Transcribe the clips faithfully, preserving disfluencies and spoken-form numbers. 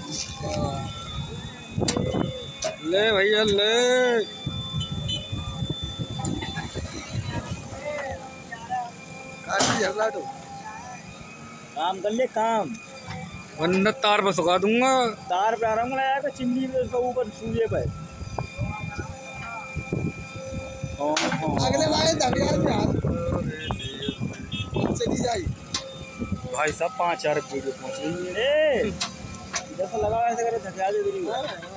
ले भैया ले। काम कर ले काम, वरना तार पर सुखा दूंगा। तार पे रंग लगाया तो चिमनी में उसका ऊपर सूर्य पे। अगले वाले धड़ियाल पे हाथ चली जाए। भाई साहब पाँच हजार वीडियो पहुँच गई है। जैसा लगा ऐसे करे धकिया दे तेरी।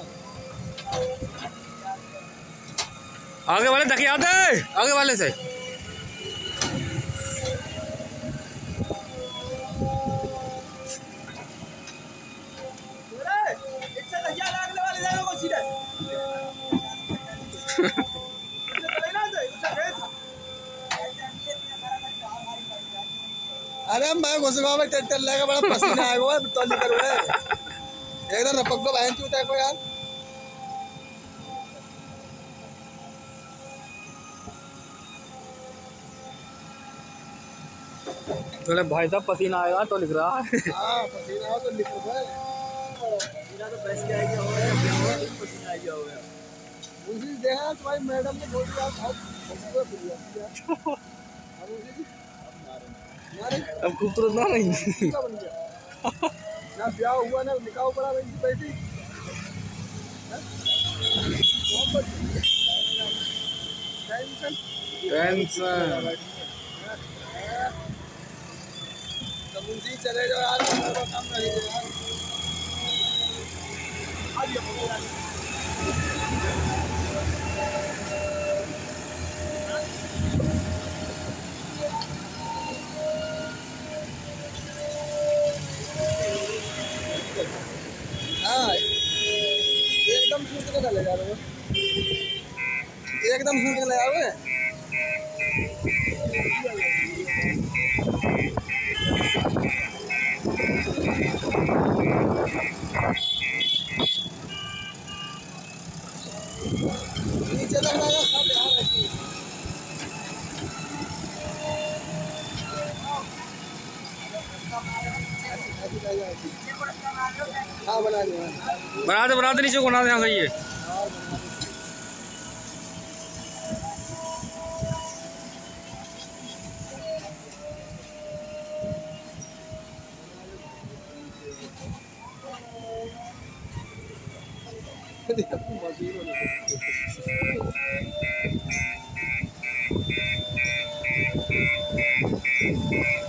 आगे वाले धकिया दे, आगे वाले से। अरे मैं घुसगा में टेंटर लेगा बड़ा पसीना आएगा वो तो निकल रहा है एकदम रपक को बहन चूता को यार। बोले भाई साहब पसीना आएगा तो लिख रहा है। हाँ पसीना तो लिख रहा है। पसीना तो ब्रश के आएगा हो गया, पसीना आएगा हो गया। मुझे देखा तो भाई मैडम ने बोल दिया बहुत खूबसूरत हुआ। अब मुझे अब खूबसूरत ना नहीं ना ब्याह हुआ ना निकाह पड़ा बैठी। टेंशन टेंशन तो मुझे चले जाओ यार, काम नहीं यार। हाँ एकदम सूट के ले जा रहे हो, एकदम सूट के ले आओगे। नीचे तक लगा सब यहाँ रखी। हाँ बना दिया, बना दे बना दे नीचे बना दे। गई है मजदूर